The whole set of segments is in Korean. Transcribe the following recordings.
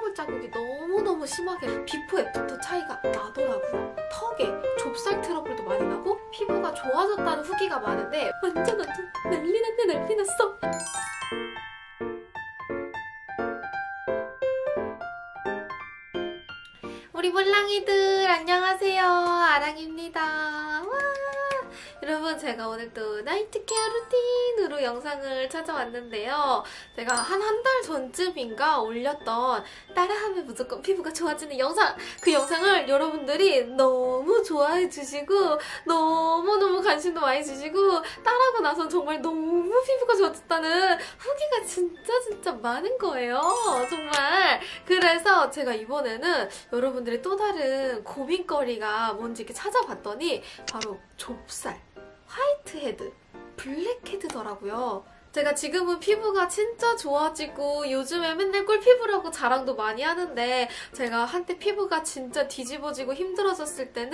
핏방울 자국이 너무너무 심하게 비포 애프터 차이가 나더라고요. 턱에 좁쌀 트러블도 많이 나고 피부가 좋아졌다는 후기가 많은데 완전 난리 났네, 난리 났어. 우리 몰랑이들 안녕하세요, 아랑입니다. 와! 여러분, 제가 오늘 또 나이트 케어 루틴으로 영상을 찾아왔는데요. 제가 한 달 전쯤인가 올렸던 따라하면 무조건 피부가 좋아지는 영상, 그 영상을 여러분들이 너무 좋아해 주시고 너무너무 관심도 많이 주시고 따라하고 나선 정말 너무 피부가 좋아졌다는 후기가 진짜 많은 거예요. 정말. 그래서 제가 이번에는 여러분들의 또 다른 고민거리가 뭔지 이렇게 찾아봤더니 바로 좁쌀, 화이트헤드, 블랙헤드더라고요. 제가 지금은 피부가 진짜 좋아지고 요즘에 맨날 꿀피부라고 자랑도 많이 하는데, 제가 한때 피부가 진짜 뒤집어지고 힘들어졌을 때?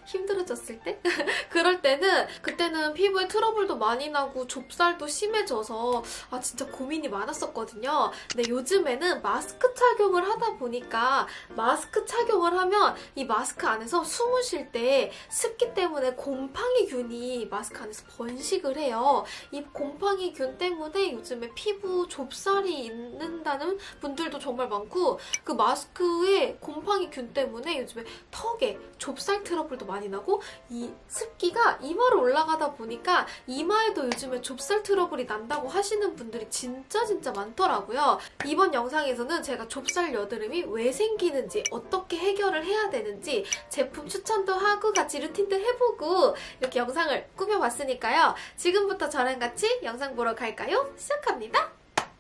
그럴 때는 그때는 피부에 트러블도 많이 나고 좁쌀도 심해져서 진짜 고민이 많았었거든요. 근데 요즘에는 마스크 착용을 하다 보니까, 마스크 착용을 하면 이 마스크 안에서 숨을 쉴 때 습기 때문에 곰팡이균이 마스크 안에서 번식을 해요. 이 곰팡이균 때문에 요즘에 피부 좁쌀이 있는다는 분들도 정말 많고, 그 마스크에 곰팡이균 때문에 요즘에 턱에 좁쌀 트러블도 많이 나고, 이 습기가 이마로 올라가다 보니까 이마에도 요즘에 좁쌀 트러블이 난다고 하시는 분들이 진짜 많더라고요. 이번 영상에서는 제가 좁쌀 여드름이 왜 생기는지, 어떻게 해결을 해야 되는지 제품 추천도 하고 같이 루틴도 해보고 이렇게 영상을 꾸며봤으니까요. 지금부터 저랑 같이 영상 보러 갈까요? 시작합니다.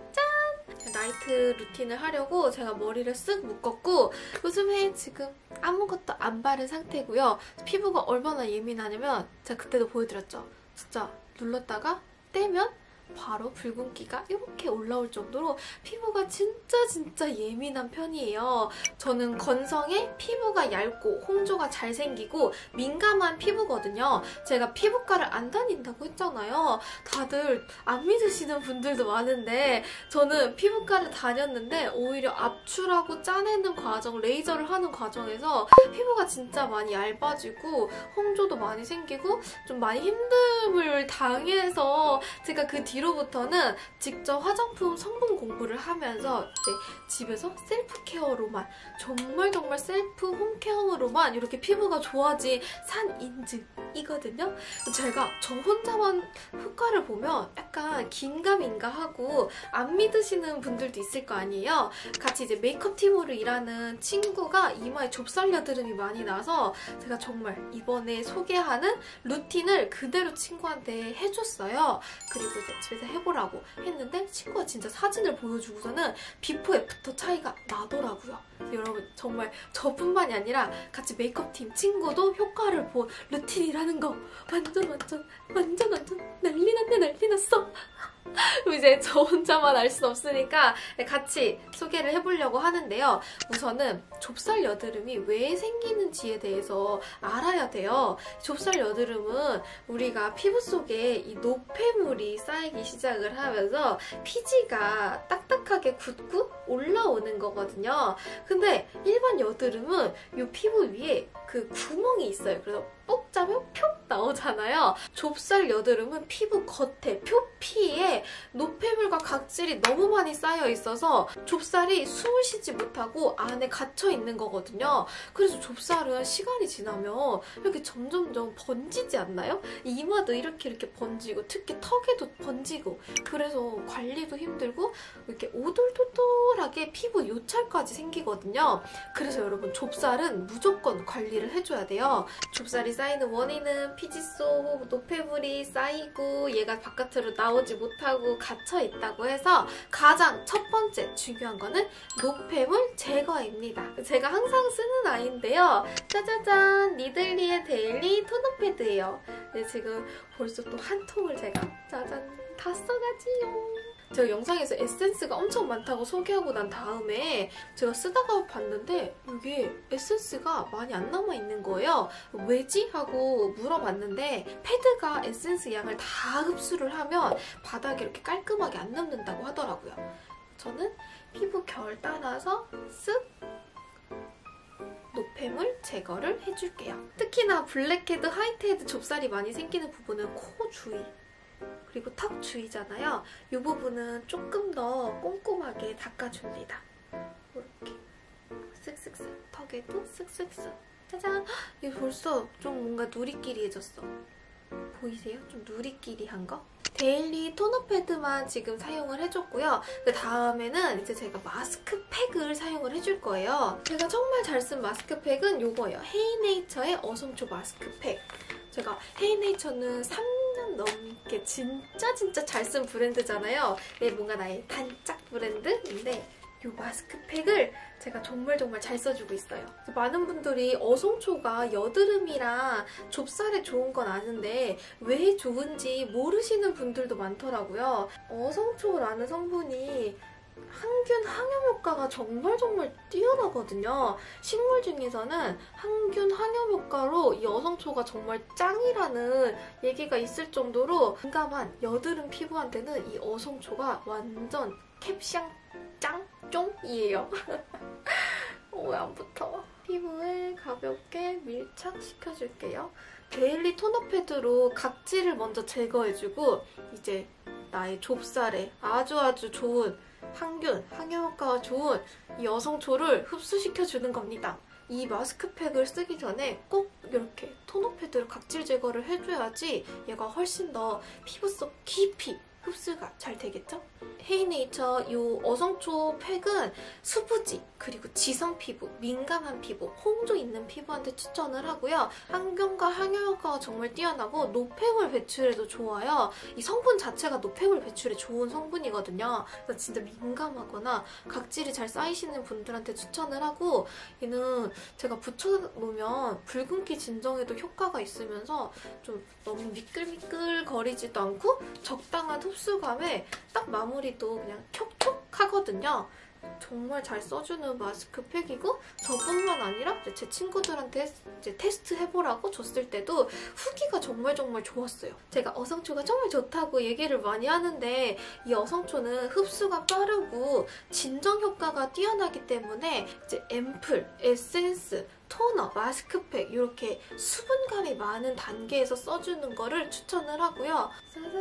짠! 나이트 루틴을 하려고 제가 머리를 쓱 묶었고, 요즘에 지금 아무것도 안 바른 상태고요. 피부가 얼마나 예민하냐면 제가 그때도 보여드렸죠. 진짜 눌렀다가 떼면 바로 붉은기가 이렇게 올라올 정도로 피부가 진짜 예민한 편이에요. 저는 건성에 피부가 얇고 홍조가 잘 생기고 민감한 피부거든요. 제가 피부과를 안 다닌다고 했잖아요. 다들 안 믿으시는 분들도 많은데, 저는 피부과를 다녔는데 오히려 압출하고 짜내는 과정, 레이저를 하는 과정에서 피부가 진짜 많이 얇아지고 홍조도 많이 생기고 좀 많이 힘듦을 당해서, 제가 그 뒤로부터는 직접 화장품 성분 공부를 하면서 이제 집에서 셀프 케어로만, 정말 셀프 홈케어로만 이렇게 피부가 좋아진 산 인증이거든요. 제가 저 혼자만 효과를 보면 약간 긴가민가 하고 안 믿으시는 분들도 있을 거 아니에요. 같이 이제 메이크업 팀으로 일하는 친구가 이마에 좁쌀 여드름이 많이 나서 제가 정말 이번에 소개하는 루틴을 그대로 친구한테 해줬어요. 그리고 이제 집에서 해보라고 했는데 친구가 진짜 사진을 보여주고서는 비포 애프터 차이가 나더라고요. 여러분, 정말 저뿐만이 아니라 같이 메이크업팀 친구도 효과를 본 루틴이라는 거 완전 난리 났네, 난리 났어. 이제 저 혼자만 알 순 없으니까 같이 소개를 해보려고 하는데요. 우선은 좁쌀 여드름이 왜 생기는지에 대해서 알아야 돼요. 좁쌀 여드름은 우리가 피부 속에 이 노폐물이 쌓이기 시작을 하면서 피지가 딱딱하게 굳고 올라오는 거거든요. 근데 일반 여드름은 이 피부 위에 그 구멍이 있어요. 그래서 뽁 짜면 표 나오잖아요. 좁쌀 여드름은 피부 겉에, 표피에 노폐물과 각질이 너무 많이 쌓여 있어서 좁쌀이 숨을 쉬지 못하고 안에 갇혀 있는 거거든요. 그래서 좁쌀은 시간이 지나면 이렇게 점점점 번지지 않나요? 이마도 이렇게 번지고, 특히 턱에도 번지고, 그래서 관리도 힘들고 이렇게 오돌토돌하게 피부 요철까지 생기거든요. 그래서 여러분, 좁쌀은 무조건 관리를 해줘야 돼요. 좁쌀이 쌓이는 원인은 피지 속 노폐물이 쌓이고 얘가 바깥으로 나오지 못하고 갇혀있다고 해서 가장 첫 번째 중요한 거는 노폐물 제거입니다. 제가 항상 쓰는 아이인데요. 짜자잔! 니들리의 데일리 토너 패드예요. 근데 지금 벌써 또 한 통을 제가 짜잔! 다 써가지요. 제가 영상에서 에센스가 엄청 많다고 소개하고 난 다음에 제가 쓰다가 봤는데 이게 에센스가 많이 안 남아있는 거예요. 왜지? 하고 물어봤는데 패드가 에센스 양을 다 흡수를 하면 바닥에 이렇게 깔끔하게 안 남는다고 하더라고요. 저는 피부 결 따라서 쓱 노폐물 제거를 해줄게요. 특히나 블랙헤드, 화이트헤드 좁쌀이 많이 생기는 부분은 코 주위 그리고 턱 주위잖아요. 이 부분은 조금 더 꼼꼼하게 닦아줍니다. 이렇게 쓱쓱쓱 턱에도 쓱쓱쓱 짜잔! 이거 벌써 좀 뭔가 누리끼리해졌어. 보이세요? 좀 누리끼리한 거? 데일리 토너 패드만 지금 사용을 해줬고요. 그 다음에는 이제 제가 마스크팩을 사용을 해줄 거예요. 제가 정말 잘 쓴 마스크팩은 이거예요. 헤이네이처의 어성초 마스크팩. 제가 헤이네이처는 3년 넘게 진짜 잘 쓴 브랜드잖아요. 뭔가 나의 단짝 브랜드인데 이 마스크팩을 제가 정말 잘 써주고 있어요. 많은 분들이 어성초가 여드름이랑 좁쌀에 좋은 건 아는데 왜 좋은지 모르시는 분들도 많더라고요. 어성초라는 성분이 항균, 항염 효과가 정말 뛰어나거든요. 식물 중에서는 항균, 항염 효과로 이 어성초가 정말 짱이라는 얘기가 있을 정도로 민감한 여드름 피부한테는 이 어성초가 완전 캡샹 짱? 쫑이에요. 왜 안 붙어? 피부에 가볍게 밀착시켜줄게요. 데일리 토너 패드로 각질을 먼저 제거해주고 이제 나의 좁쌀에 아주 좋은 항균, 항염 효과가 좋은 이 어성초를 흡수시켜주는 겁니다. 이 마스크팩을 쓰기 전에 꼭 이렇게 토너 패드로 각질 제거를 해줘야지 얘가 훨씬 더 피부 속 깊이 흡수가 잘 되겠죠? 헤이네이처 이 어성초 팩은 수부지, 그리고 지성 피부, 민감한 피부, 홍조 있는 피부한테 추천을 하고요. 항균과 항염 효과가 정말 뛰어나고 노폐물 배출에도 좋아요. 이 성분 자체가 노폐물 배출에 좋은 성분이거든요. 그래서 진짜 민감하거나 각질이 잘 쌓이시는 분들한테 추천을 하고 얘는 제가 붙여놓으면 붉은기 진정에도 효과가 있으면서 좀 너무 미끌미끌거리지도 않고 적당한 흡수감에 딱 마무리도 그냥 촉촉하거든요. 정말 잘 써주는 마스크팩이고 저뿐만 아니라 제 친구들한테 이제 테스트 해보라고 줬을 때도 후기가 정말 좋았어요. 제가 어성초가 정말 좋다고 얘기를 많이 하는데 이 어성초는 흡수가 빠르고 진정 효과가 뛰어나기 때문에 이제 앰플, 에센스, 토너, 마스크팩 이렇게 수분감이 많은 단계에서 써주는 거를 추천을 하고요.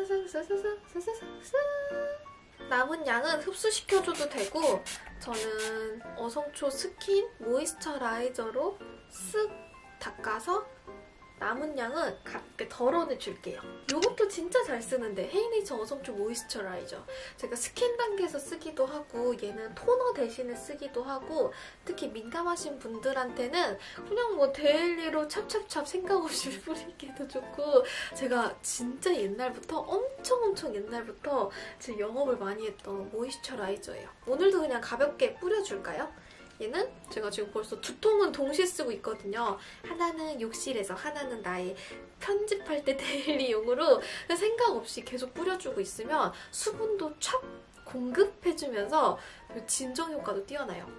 남은 양은 흡수시켜줘도 되고 저는 어성초 스킨 모이스처라이저로 쓱 닦아서 남은 양은 가볍게 덜어내줄게요. 이것도 진짜 잘 쓰는데 헤이네이처 어성초 모이스처라이저. 제가 스킨 단계에서 쓰기도 하고 얘는 토너 대신에 쓰기도 하고 특히 민감하신 분들한테는 그냥 뭐 데일리로 찹찹찹 생각 없이 뿌리기도 좋고 제가 진짜 옛날부터 엄청 옛날부터 지금 영업을 많이 했던 모이스처라이저예요. 오늘도 그냥 가볍게 뿌려줄까요? 얘는 제가 지금 벌써 2통은 동시에 쓰고 있거든요. 하나는 욕실에서, 하나는 나의 편집할 때 데일리용으로 생각 없이 계속 뿌려주고 있으면 수분도 촥 공급해주면서 진정 효과도 뛰어나요.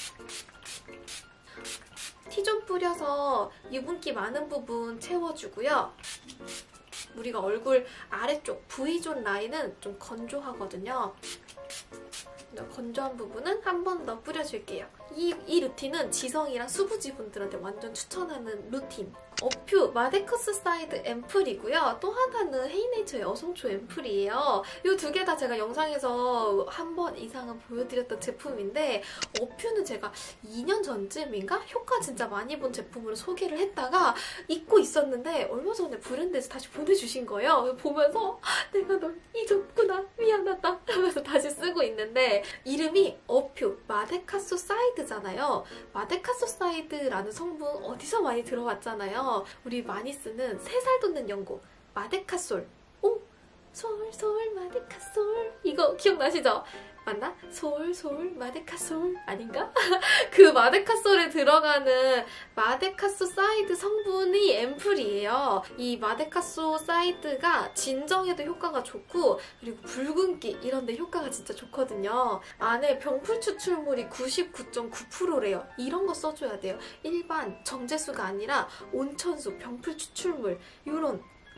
티 좀 뿌려서 유분기 많은 부분 채워주고요. 우리가 얼굴 아래쪽 V존 라인은 좀 건조하거든요. 건조한 부분은 한 번 더 뿌려줄게요. 이 루틴은 지성이랑 수부지 분들한테 완전 추천하는 루틴. 어퓨 마데커스 사이드 앰플이고요. 또 하나는 헤이네이처의 어성초 앰플이에요. 이 두 개 다 제가 영상에서 한 번 이상은 보여드렸던 제품인데 어퓨는 제가 2년 전쯤인가? 효과 진짜 많이 본 제품으로 소개를 했다가 잊고 있었는데 얼마 전에 브랜드에서 다시 보내주신 거예요. 보면서 내가 널 잊었구나, 미안하다 하면서 다시 쓰고 있는데 이름이 어퓨 마데카소 사이드잖아요. 마데카소 사이드라는 성분 어디서 많이 들어봤잖아요. 우리 많이 쓰는 3살 돋는 연고 마데카솔. 오! 솔솔 마데카솔 이거 기억나시죠? 맞나? 솔솔 마데카솔 아닌가? 그 마데카솔에 들어가는 마데카소 사이드 성분이 앰플이에요. 이 마데카소 사이드가 진정에도 효과가 좋고 그리고 붉은기 이런 데 효과가 진짜 좋거든요. 안에 병풀 추출물이 99.9%래요. 이런 거 써줘야 돼요. 일반 정제수가 아니라 온천수, 병풀 추출물 이런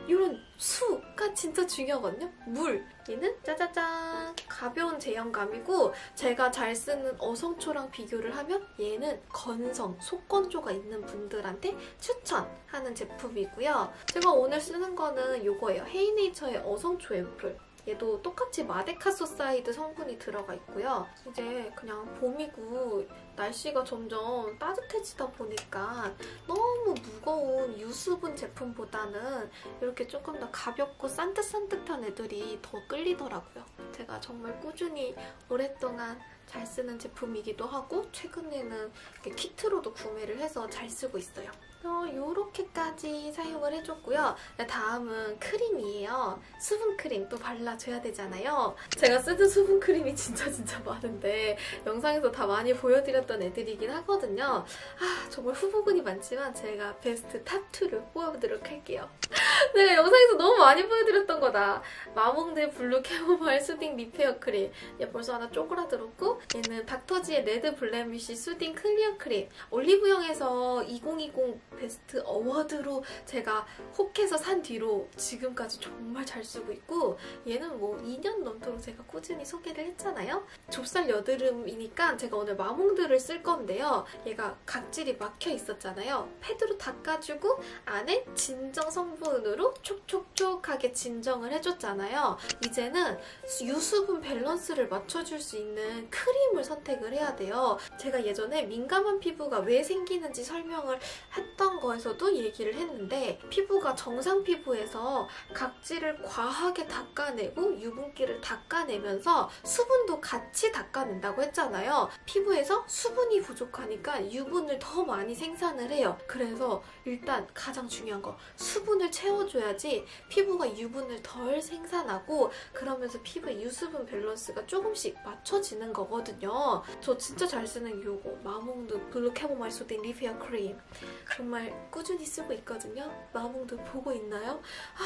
이런 수가 진짜 중요하거든요. 물. 얘는 짜자잔 가벼운 제형감이고 제가 잘 쓰는 어성초랑 비교를 하면 얘는 건성, 속건조가 있는 분들한테 추천하는 제품이고요. 제가 오늘 쓰는 거는 이거예요. 헤이네이처의 어성초 앰플. 얘도 똑같이 마데카소사이드 성분이 들어가 있고요. 이제 그냥 봄이고 날씨가 점점 따뜻해지다 보니까 너무 무거운 유수분 제품보다는 이렇게 조금 더 가볍고 산뜻산뜻한 애들이 더 끌리더라고요. 제가 정말 꾸준히 오랫동안 잘 쓰는 제품이기도 하고 최근에는 이렇게 키트로도 구매를 해서 잘 쓰고 있어요. 요렇게까지 사용을 해줬고요. 다음은 크림이에요. 수분크림 또 발라줘야 되잖아요. 제가 쓰는 수분크림이 진짜 많은데 영상에서 다 많이 보여드렸던 애들이긴 하거든요. 정말 후보군이 많지만 제가 베스트 탑2를 뽑아보도록 할게요. 내가 영상에서 너무 많이 보여드렸던 거다. 마몽드 블루 캐모마일 수딩 리페어 크림. 얘 벌써 하나 쪼그라들었고 얘는 닥터지의 레드 블레미쉬 수딩 클리어 크림. 올리브영에서 2020 베스트 어워드로 제가 혹해서 산 뒤로 지금까지 정말 잘 쓰고 있고 얘는 뭐 2년 넘도록 제가 꾸준히 소개를 했잖아요. 좁쌀 여드름이니까 제가 오늘 마몽드를 쓸 건데요. 얘가 각질이 막혀 있었잖아요. 패드로 닦아주고 안에 진정 성분으로 촉촉촉하게 진정을 해줬잖아요. 이제는 유수분 밸런스를 맞춰줄 수 있는 크림을 선택을 해야 돼요. 제가 예전에 민감한 피부가 왜 생기는지 설명을 했던 거에서도 얘기를 했는데 피부가 정상 피부에서 각질을 과하게 닦아내고 유분기를 닦아내면서 수분도 같이 닦아낸다고 했잖아요. 피부에서 수분이 부족하니까 유분을 더 많이 생산을 해요. 그래서 일단 가장 중요한 거 수분을 채워줘야지 피부가 유분을 덜 생산하고 그러면서 피부의 유수분 밸런스가 조금씩 맞춰지는 거거든요. 저 진짜 잘 쓰는 이거 마몽드 블루 캐모마일 수딩 리페어 크림 정말 꾸준히 쓰고 있거든요. 마몽드 보고 있나요?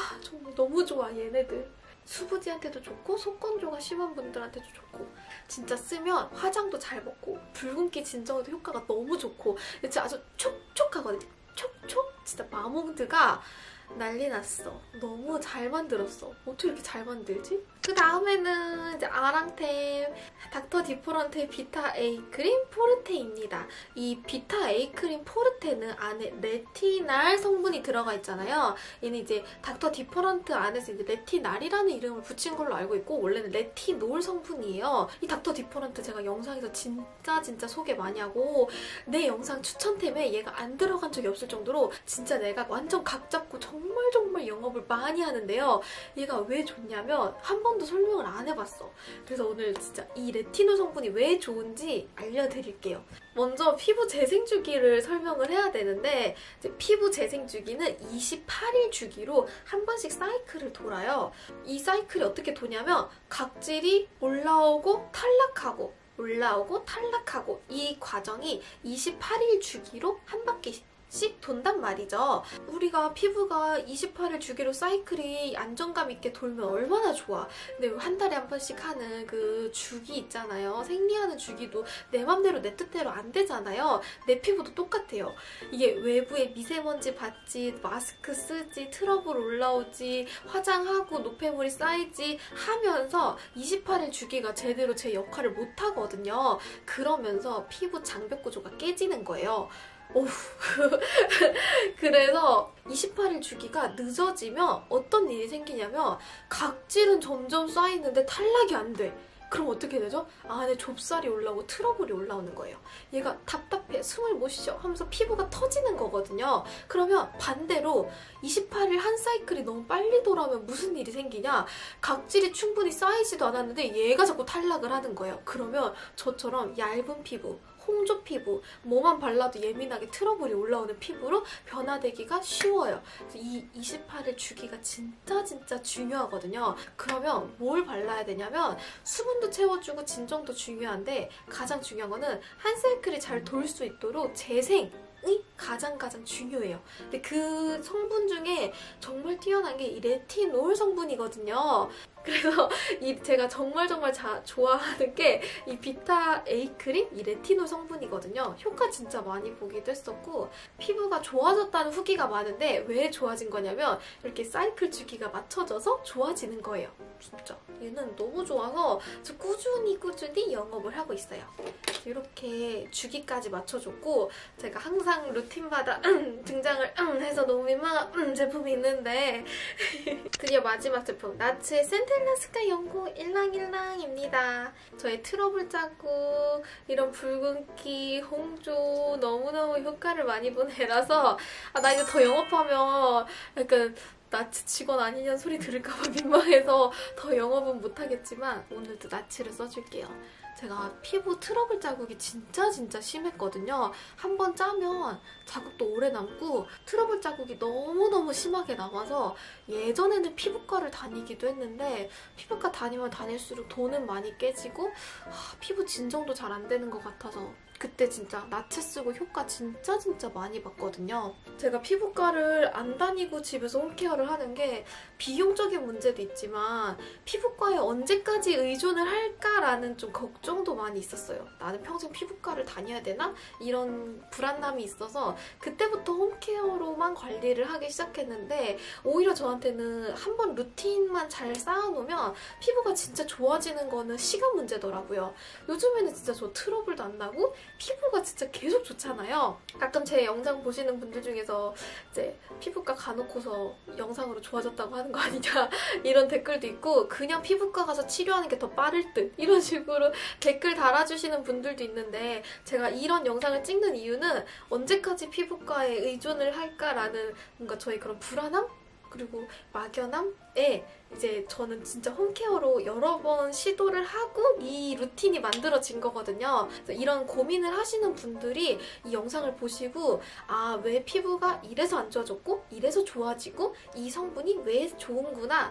정말 너무 좋아 얘네들. 수부지한테도 좋고 속건조가 심한 분들한테도 좋고 진짜 쓰면 화장도 잘 먹고 붉은기 진정에도 효과가 너무 좋고 진짜 아주 촉촉하거든요. 촉촉? 진짜 마몽드가 난리 났어. 너무 잘 만들었어. 어떻게 이렇게 잘 만들지? 그 다음에는 이제 아랑템 닥터 디퍼런트의 비타 A 크림 포르테입니다. 이 비타 A 크림 포르테는 안에 레티날 성분이 들어가 있잖아요. 얘는 이제 닥터 디퍼런트 안에서 이제 레티날이라는 이름을 붙인 걸로 알고 있고 원래는 레티놀 성분이에요. 이 닥터 디퍼런트 제가 영상에서 진짜 소개 많이 하고 내 영상 추천템에 얘가 안 들어간 적이 없을 정도로 진짜 내가 완전 각 잡고 정말 영업을 많이 하는데요. 얘가 왜 좋냐면 한 번도 설명을 안 해봤어. 그래서 오늘 진짜 이 레티놀 성분이 왜 좋은지 알려드릴게요. 먼저 피부 재생 주기를 설명을 해야 되는데 이제 피부 재생 주기는 28일 주기로 한 번씩 사이클을 돌아요. 이 사이클이 어떻게 도냐면 각질이 올라오고 탈락하고 올라오고 탈락하고 이 과정이 28일 주기로 한 바퀴씩 돈단 말이죠. 우리가 피부가 28일 주기로 사이클이 안정감 있게 돌면 얼마나 좋아. 근데 한 달에 한 번씩 하는 그 주기 있잖아요. 생리하는 주기도 내 맘대로 내 뜻대로 안 되잖아요. 내 피부도 똑같아요. 이게 외부에 미세먼지 받지, 마스크 쓰지, 트러블 올라오지, 화장하고 노폐물이 쌓이지 하면서 28일 주기가 제대로 제 역할을 못 하거든요. 그러면서 피부 장벽 구조가 깨지는 거예요. 그래서 28일 주기가 늦어지면 어떤 일이 생기냐면 각질은 점점 쌓이는데 탈락이 안 돼. 그럼 어떻게 되죠? 안에 좁쌀이 올라오고 트러블이 올라오는 거예요. 얘가 답답해, 숨을 못 쉬어 하면서 피부가 터지는 거거든요. 그러면 반대로 28일 한 사이클이 너무 빨리 돌아오면 무슨 일이 생기냐? 각질이 충분히 쌓이지도 않았는데 얘가 자꾸 탈락을 하는 거예요. 그러면 저처럼 얇은 피부, 홍조 피부, 뭐만 발라도 예민하게 트러블이 올라오는 피부로 변화되기가 쉬워요. 이 28일 주기가 진짜 중요하거든요. 그러면 뭘 발라야 되냐면 수분도 채워주고 진정도 중요한데 가장 중요한 거는 한 사이클이 잘 돌 수 있도록 재생 이 가장 중요해요. 근데 그 성분 중에 정말 뛰어난 게 이 레티놀 성분이거든요. 그래서 제가 정말 좋아하는 게 이 비타 A 크림, 이 레티놀 성분이거든요. 효과 진짜 많이 보기도 했었고 피부가 좋아졌다는 후기가 많은데 왜 좋아진 거냐면 이렇게 사이클 주기가 맞춰져서 좋아지는 거예요. 진짜 얘는 너무 좋아서 저 꾸준히 영업을 하고 있어요. 이렇게 주기까지 맞춰줬고 제가 항상 루틴마다 등장을 해서 너무 민망한 제품이 있는데 드디어 마지막 제품 나츠의 센텔라 스카이 연고 일랑일랑입니다. 저의 트러블 자국, 이런 붉은기, 홍조 너무너무 효과를 많이 본 애라서 나 이제 더 영업하면 약간 나츠 직원 아니냐는 소리 들을까봐 민망해서 더 영업은 못하겠지만 오늘도 나츠를 써줄게요. 제가 피부 트러블 자국이 진짜 심했거든요. 한 번 짜면 자국도 오래 남고 트러블 자국이 너무너무 심하게 남아서 예전에는 피부과를 다니기도 했는데 피부과 다니면 다닐수록 돈은 많이 깨지고 피부 진정도 잘 안 되는 것 같아서 그때 진짜 나츠 쓰고 효과 진짜 많이 봤거든요. 제가 피부과를 안 다니고 집에서 홈케어를 하는 게 비용적인 문제도 있지만 피부과에 언제까지 의존을 할까라는 좀 걱정도 많이 있었어요. 나는 평생 피부과를 다녀야 되나? 이런 불안감이 있어서 그때부터 홈케어로만 관리를 하기 시작했는데 오히려 저한테는 한번 루틴만 잘 쌓아놓으면 피부가 진짜 좋아지는 거는 시간 문제더라고요. 요즘에는 진짜 저 트러블도 안 나고 피부가 진짜 계속 좋잖아요. 가끔 제 영상 보시는 분들 중에서 이제 피부과 가놓고서 영상으로 좋아졌다고 하는 거 아니냐 이런 댓글도 있고 그냥 피부과 가서 치료하는 게 더 빠를 듯 이런 식으로 댓글 달아주시는 분들도 있는데 제가 이런 영상을 찍는 이유는 언제까지 피부과에 의존을 할까라는 뭔가 저의 그런 불안함? 그리고 막연함에 이제 저는 진짜 홈케어로 여러 번 시도를 하고 이 루틴이 만들어진 거거든요. 그래서 이런 고민을 하시는 분들이 이 영상을 보시고 왜 피부가 이래서 안 좋아졌고 이래서 좋아지고 이 성분이 왜 좋구나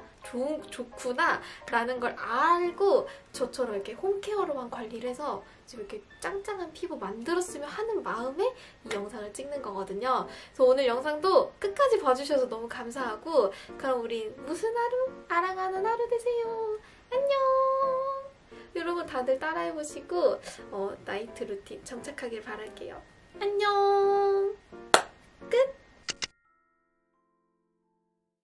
라는 걸 알고 저처럼 이렇게 홈케어로만 관리를 해서 지금 이렇게 짱짱한 피부 만들었으면 하는 마음에 이 영상을 찍는 거거든요. 그래서 오늘 영상도 끝까지 봐주셔서 너무 감사하고 그럼 우리 무슨 하루? 알아가는 하루 되세요. 안녕! 여러분 다들 따라해보시고 나이트 루틴 정착하길 바랄게요. 안녕! 끝!